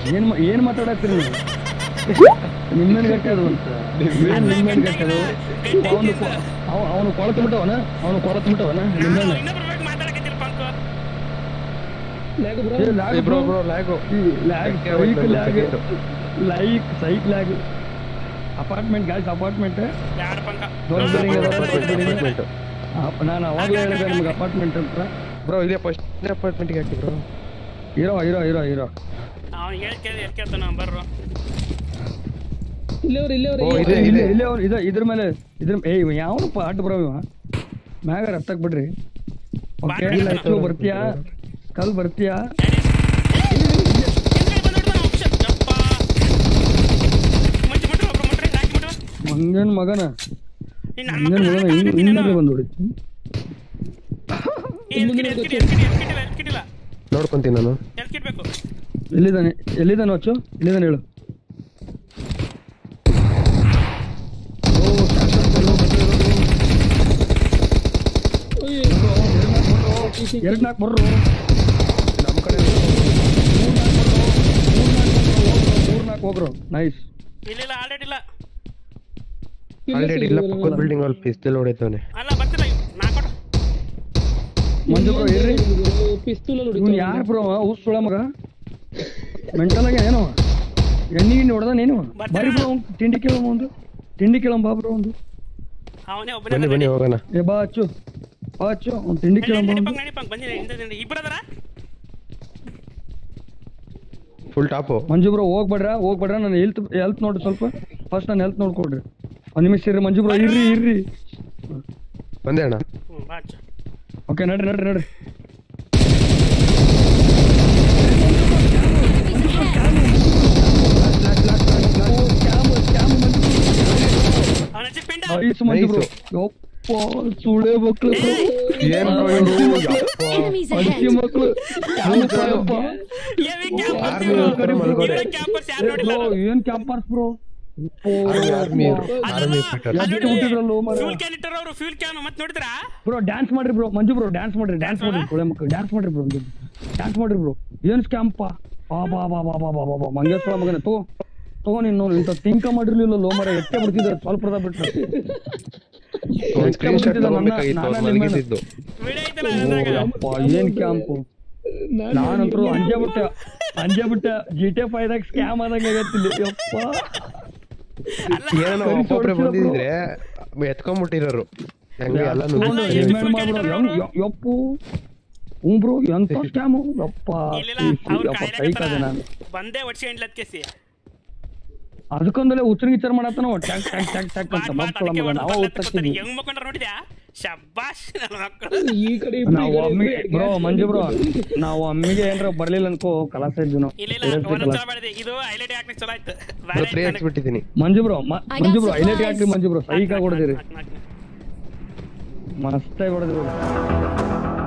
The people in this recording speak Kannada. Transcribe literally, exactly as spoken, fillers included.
ಏನ್ ಏನ್ ಮಾತಾಡತ್ತೀರಿ ನೀವು ನಿಮ್ಮೇನ್ ಗಟ್ಟದು ಅಂತ ನಿಮ್ಮೇನ್ ಗಟ್ಟದು ಅವನು ಅವನು ಕೊಳತು ಬಿಟ್ಟವನ ಅವನು ಕೊಳತು ಬಿಟ್ಟವನ ನಿಮ್ಮೇನ bro bro lag lag lag like psych lag apartment guys apartment ನಾನು ಅವಾಗಲೇ ಹೇಳಿದೆ ನಿಮ್ಗೆ ಅಪಾರ್ಟ್ಮೆಂಟ್ ಅಂತ ಬ್ರೋ ಇದೇ ಫಸ್ಟ್ ಅಪಾರ್ಟ್ಮೆಂಟ್ಗೆ ಹಾಕಿ bro hero hero hero hero ಇದ್ರ ಮೇಲೆ ಇದ್ರ ಏ ಯಾವನಪ್ಪ ಅಡ್ಡ ಬರೋ ಮ್ಯಾಗ ರತ್ತಕ್ ಬಿಡ್ರಿ ಓಕೆ ಬರ್ತೀಯಾ ಕಲ್ ಬರ್ತೀಯಾ ಮಂಗನ್ ಮಗನ ಮಂಗನ್ ಮಗನ ಹಿಂದೆ ಬಂದೋಡಿ ನೋಡ್ಕೊಂತೀನಿ ನಾನು ಎಲ್ಲಿದ್ದಾನೆ ಎಲ್ಲಿದ್ದಾನೆ ಅಚ್ಚು ಎಲ್ಲಿದ್ದಾನೆ ಹೇಳು ಎರಡು ನಾಲ್ಕು ಬರ್ರು ನಮ್ಮ ಕಡೆ ಮೂರ್ ನಾಲ್ಕು ಹೋಗ್ರು ನೈಸ್ ಇಲ್ಲ ಆಲ್ರೆಡಿ ಇಲ್ಲ ಆಲ್ರೆಡಿ ಇಲ್ಲ ಪಕ್ಕದ ಬಿಲ್ಡಿಂಗ್ ಅಲ್ಲಿ ಪಿಸ್ತೂಲ್ ಹೊಡೆತವನೆ ಅಲ್ಲ ಬರ್ತಿಲ್ಲ ನಾಲ್ಕು ಮಂಜು ಬ್ರೋ ಇರ್ರಿ ಪಿಸ್ತೂಲ್ ಹೊಡೆತವನೆ ಯಾರು ಬ್ರೋ ಉಸ್ ಸುಳ ಮಗ ಮೆಂಟಲ್ ಆಗಿ ಏನೋ ಎಣ್ಣಿಗೆ ಹೊಡೆದಾನ ಏನು ಬರಿ ಬ್ರೋ ತಿಂಡಿ ಕೇಳೋ ಒಂದು ತಿಂಡಿ ಕೇಳೋ ಬಾ ಬ್ರೋ ಒಂದು ಅವನೇ ಒಬ್ಬನೇ ಬನ್ನಿ ಬನ್ನಿ ಹೋಗೋಣ ಏ ಬಾ ಅಚ್ಚು ಬಾ ಅಚ್ಚು ಒಂದು ತಿಂಡಿ ಕೇಳೋ ಬಾ ಬಂದಿಲ್ಲ ಹಿಂದೆ ಇಬ್ಬರದರ ಫುಲ್ ಟಾಪ್ ಮಂಜು ಬ್ರೋ ಹೋಗ್ಬೇಡ್ರ ಹೋಗ್ಬೇಡ್ರ ನಾನು ಹೆಲ್ತ್ ಹೆಲ್ತ್ ನೋಡಿ ಸ್ವಲ್ಪ ಫಸ್ಟ್ ನಾನು ಹೆಲ್ತ್ ನೋಡ್ಕೊಡ್ರಿ ಒಂದು ನಿಮಿಷ ಇರ್ರಿ ಮಂಜು ಬ್ರೋ ಇರ್ರಿ ಇರ್ರಿ ಬಂದೆ ಅಣ್ಣ ಓಕೆ ನಡ್ರಿ ನಡ್ರಿ ನಡ್ರಿ ಮಂಜು ಬ್ರೋ ಸುಳೆ ಮಕ್ಳು ಏನ್ ಮಕ್ಳು ಏನ್ ಕ್ಯಾಂಪರ್ಸ್ ಬ್ರೋ ಬ್ರೋ ಡ್ಯಾನ್ಸ್ ಮಾಡ್ರಿ ಬ್ರೋ ಮಂಜು ಬ್ರೋ ಡ್ಯಾನ್ಸ್ ಮಾಡ್ರಿ ಡ್ಯಾನ್ಸ್ ಮಾಡ್ರಿ ಸುಳೆ ಮಕ್ಳು ಡ್ಯಾನ್ಸ್ ಮಾಡ್ರಿ ಬ್ರೋ ಡ್ಯಾನ್ಸ್ ಮಾಡ್ರಿ ಬ್ರೋ ಏನ್ ಕ್ಯಾಂಪ ಬಾ ಬಾ ಬಾ ಬಾ ಬಾ ಬಾ ಬಾ ಮಂಗೇಶ್ವರ ಮಗನೇ ತಗೋ ತಗೋ ನೀನು ಇಂಥ ತಿಂಕ ಮಾಡಿರ್ಲಿಲ್ಲ ಲೋ ಮರ ಎಟ್ಟೆ ಬಿಡ್ತಿದ್ದಾರೆ ಸ್ವಲ್ಪ ಬಿಟ್ರೆ ಏನ್ ಕ್ಯಾಂಪು ನಾನಂತರೂ ಅಂಜೆ ಬಿಟ್ಟೆ ಅಂಜೆ ಬಿಟ್ಟೆ ಜಿ ಟಿ ಫೈವ್ ಸ್ಕ್ಯಾಮ್ ಆದಂಗೆ ಆಗತ್ತಿಲ್ಲ ಯಪ್ಪ ಏನೋ ಒಬ್ಬೊಬ್ರೆ ಬಂದಿದ್ರೆ ಎತ್ಕೊಂಡ್ಬಿಟ್ಟಿರೋರು ಯಪ್ಪು ಹ್ಞೂ ಬ್ರೋ ಎಂತ ಸ್ಕ್ಯಾಮು ಯಪ್ಪ ನಾನು ಬಂದೇ ಹೊಡ್ಸಿ ಅದಕ್ಕೊಂದಲೇ ಉಚ್ಚರ ವಿಚಾರ ಮಾಡತ್ತನೋ ಟ್ಯಾಕ್ ಟ್ಯಾಕ್ ಟ್ಯಾಕ್ ಟ್ಯಾಕ್ ಅಂತ ಮಕ್ಕಳ ಮಗ ನಾವು ಓದ್ತಿದ್ವಿ ಹೆಂಗ್ ಮಕ್ಕಂಡ್ರ ನೋಡಿದ್ಯಾ ಶಬ್ಬಾಷ್ ನನ್ನ ಮಕ್ಕಳು ಈ ಕಡೆ ನಾವು ಅಮ್ಮಿಗೆ ಬ್ರೋ ಮಂಜು ಬ್ರೋ ನಾವು ಅಮ್ಮಿಗೆ ಏನ್ರ ಬರ್ಲಿಲ್ಲ ಅನ್ಕೋ ಕಲಾಸ ಇದ್ವಿ ನಾವು ಇಲ್ಲ ಇಲ್ಲ ಒಂದೊಂದ್ ಸಲ ಮಾಡಿದೆ ಇದು ಹೈಲೈಟ್ ಹಾಕಿ ಚಲೋ ಆಯ್ತು ತ್ರೀ ಹಾಕಿ ಬಿಟ್ಟಿದ್ದೀನಿ Manju bro Manju bro highlight ಹಾಕಿ ಮಂಜು ಬ್ರೋ ಸೈಕ್ ಆಗಿ ಹೊಡೆದಿರಿ ಮಸ್ತಾಗಿ ಹೊಡೆದಿರಿ